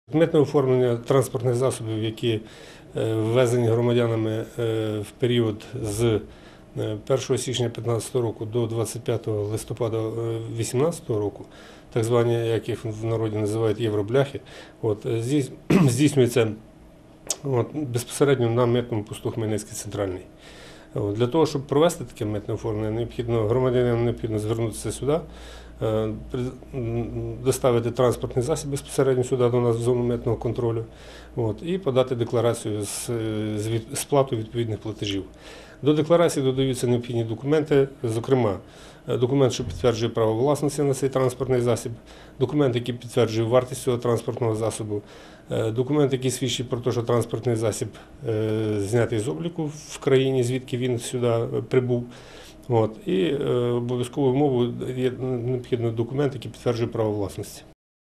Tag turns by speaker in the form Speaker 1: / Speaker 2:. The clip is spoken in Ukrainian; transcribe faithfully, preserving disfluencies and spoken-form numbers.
Speaker 1: Митне оформлення транспортних засобів, які ввезені громадянами в період з першого січня дві тисячі п'ятнадцятого року до двадцять п'ятого листопада дві тисячі вісімнадцятого року, так звані, як їх в народі називають, євробляхи, от, здійснюється от, безпосередньо на митному посту Хмельницький центральний. От, для того, щоб провести таке митне оформлення, необхідно, громадянину необхідно звернутися сюди, доставити транспортний засіб безпосередньо сюди до нас в зону митного контролю, от, і подати декларацію з сплатою відповідних платежів. До декларації додаються необхідні документи, зокрема, документ, що підтверджує право власності на цей транспортний засіб, документ, який підтверджує вартість цього транспортного засобу, документ, який свідчить про те, що транспортний засіб знятий з обліку в країні, звідки він сюди прибув. От, і обов'язковою умовою є необхідний документ, який підтверджує право власності.